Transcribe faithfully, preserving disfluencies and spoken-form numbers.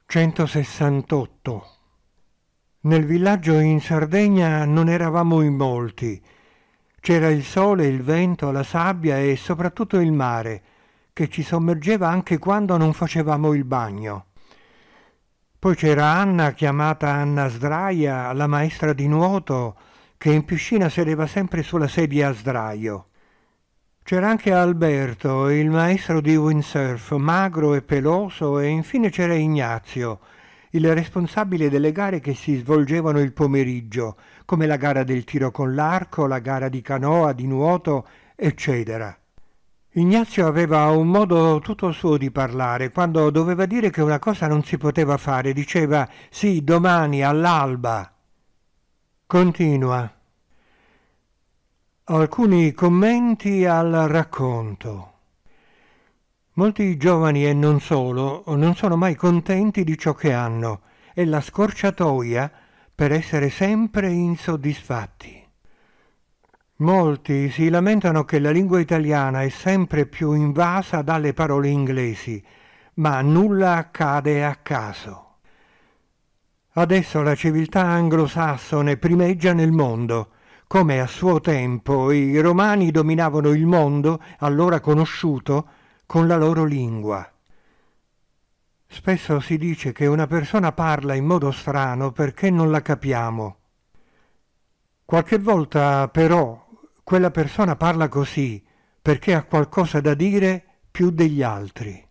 centosessantotto. Nel villaggio in Sardegna non eravamo in molti. C'era il sole, il vento, la sabbia e soprattutto il mare, che ci sommergeva anche quando non facevamo il bagno. Poi c'era Anna, chiamata Anna Sdraia, la maestra di nuoto, che in piscina sedeva sempre sulla sedia a sdraio. C'era anche Alberto, il maestro di windsurf, magro e peloso, e infine c'era Ignazio, il responsabile delle gare che si svolgevano il pomeriggio, come la gara del tiro con l'arco, la gara di canoa, di nuoto, eccetera. Ignazio aveva un modo tutto suo di parlare. Quando doveva dire che una cosa non si poteva fare, diceva «sì, domani, all'alba». Continua. Alcuni commenti al racconto. Molti giovani e non solo non sono mai contenti di ciò che hanno. È la scorciatoia per essere sempre insoddisfatti. Molti si lamentano che la lingua italiana è sempre più invasa dalle parole inglesi, ma nulla accade a caso. Adesso la civiltà anglosassone primeggia nel mondo, come a suo tempo i romani dominavano il mondo, allora conosciuto, con la loro lingua. Spesso si dice che una persona parla in modo strano perché non la capiamo. Qualche volta, però, quella persona parla così perché ha qualcosa da dire più degli altri.